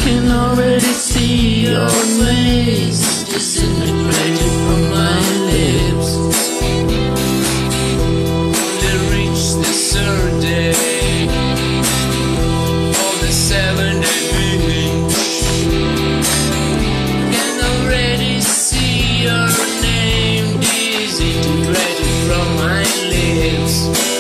can already see your face disintegrated from my lips. To reach the third day of the 7-day week, can already see your name disintegrated from my lips.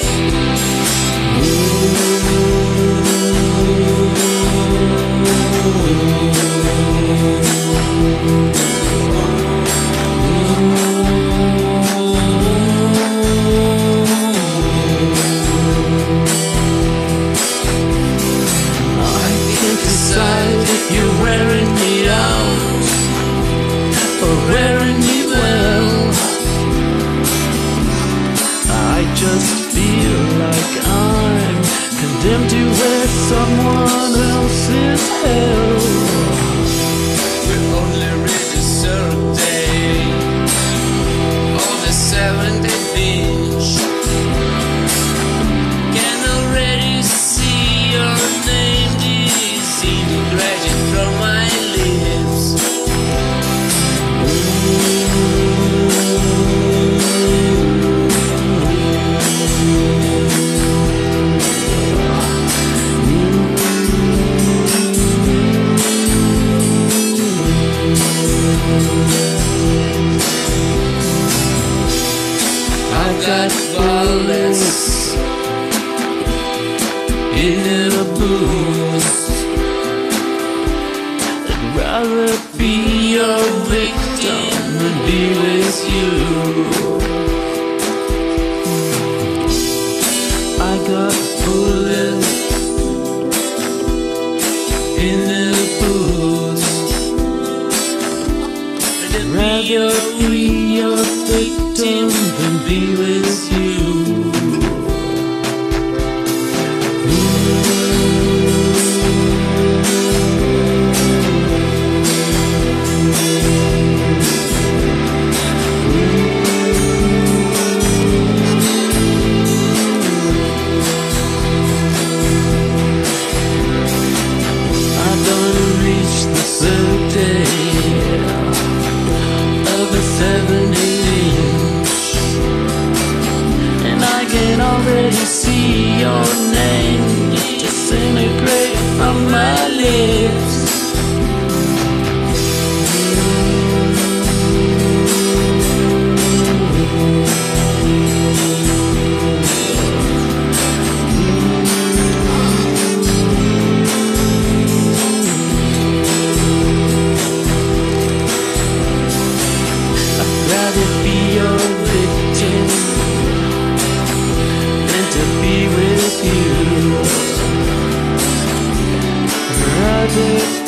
If you're wearing me out or wearing me well, I just feel like I'm condemned to wear someone else's hell. We only read the third day of the 7-day binge. Can already see your name disintegrated from my lips. I've got bullets in a booth. I'd rather be your victim than be with you. I got bullets in a booth. I'd rather be your victim than be with you. Already see your name disintegrate from my lips. I'd rather be your victim to be with you. Rather